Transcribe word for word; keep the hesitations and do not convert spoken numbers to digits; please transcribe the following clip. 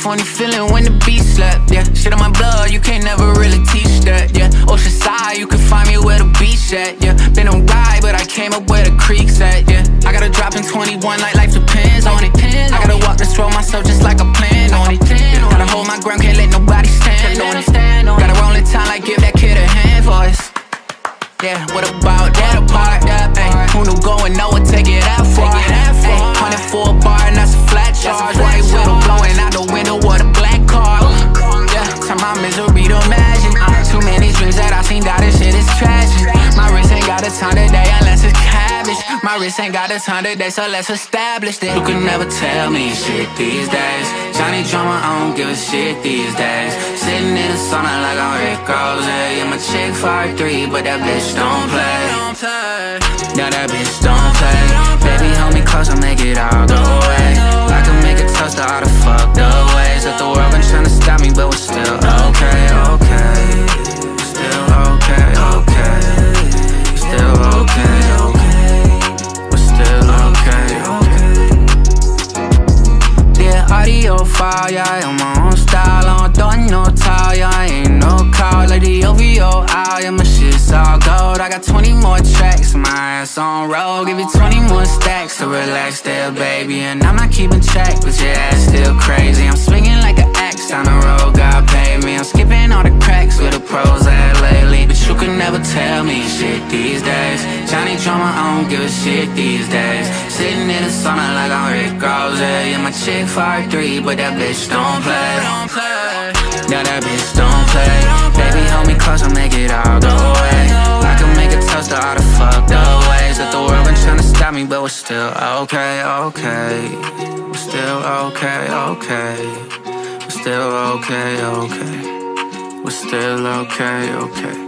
funny feeling when the beat slap, yeah. Shit on my blood, you can't never really teach that, yeah. Ocean side, you can find me where the beach at, yeah. Been on ride, but I came up where the creek's at, yeah. I gotta drop in twenty-one like life depends on it. I gotta walk this road myself just like I planned on it. Gotta hold my ground, can't let nobody stand on it. Gotta roll in time like give that kid a hand voice. Yeah, what about that apart? Ay, who knew going nowhere, take it out far? Hundred for a bar and that's a flat charge. White widow blowing out the window with a black car. Yeah, turn my misery to magic. Too many dreams that I seen die, this shit is tragic. My wrist ain't got a ton today unless it's cabbage. My wrist ain't got a ton today, so let's establish it. You can never tell me shit these days. Johnny Drama, I don't give a shit these days. Sitting in the sauna like I'm Rick Rose. Yeah, my chick five three, but that bitch don't play. Now that bitch don't play. Baby, hold me close, I'll make it all go away. I can make a toast to all the fucked up ways that the world been trying to stop me, but we're still okay, okay. Still okay, okay. Still okay, okay. We're still okay, okay. Yeah, audio file, yeah, I'm my own style. I don't no tile, yeah, I ain't no call. Like the O V O out, yeah, my shit's all gold. I got twenty more tracks, my ass on roll. Give you twenty more stacks to relax there, baby. And I'm not keeping track, but your ass still crazy. I'm swinging like an axe down the road, God paid me. I'm skipping all the cracks with the pros at lately. But you can never tell me shit these days. Johnny Drama, I don't give a shit these days. Sitting in the sauna like I'm Rick Rose. Yeah, my chick five three, but that bitch don't play. Now that bitch don't play. Baby, hold me close, I'll make it all go away. I can make a toast to all the fucked up ways that the world been trying to stop me, but we're still okay, okay. We're still okay, okay. We're still okay, okay. We're still okay, okay.